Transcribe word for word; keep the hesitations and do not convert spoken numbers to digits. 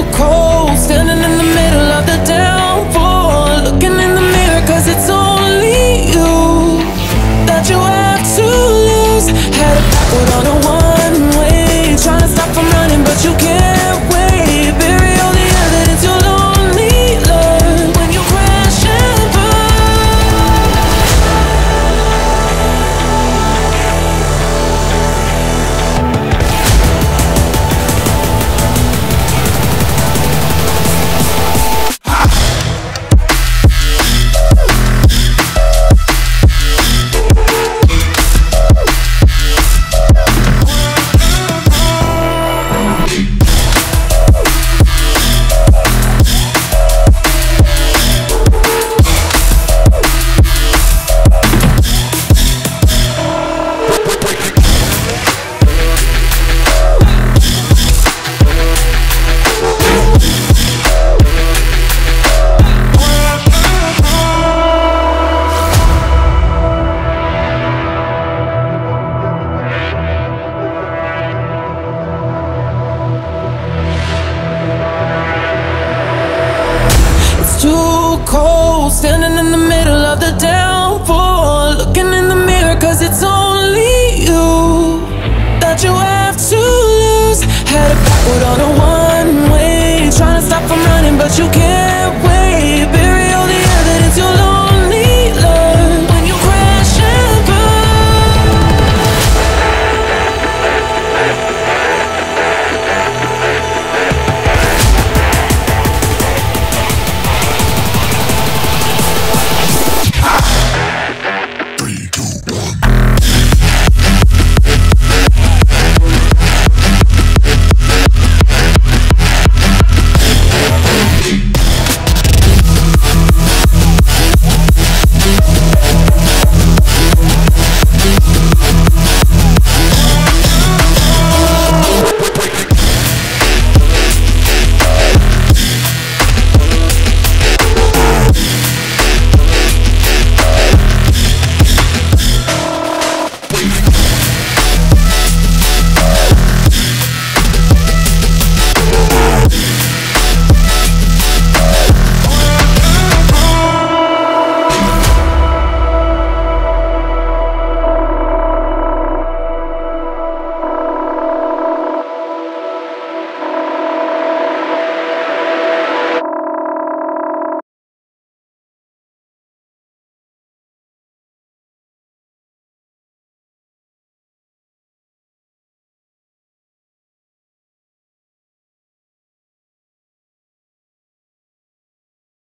cold, standing in the middle of the downpour, looking in the mirror, cause it's only you that you have to lose. Headed backward on a one-way, trying to stop from running, but you can't wait. Bury all the evidence you'll only learn when you crash and burn. Too cold, standing in the middle of the downpour, looking in the mirror, cause it's only you that you have to lose. Headed backward on a one-way, trying to stop from running, but you can't.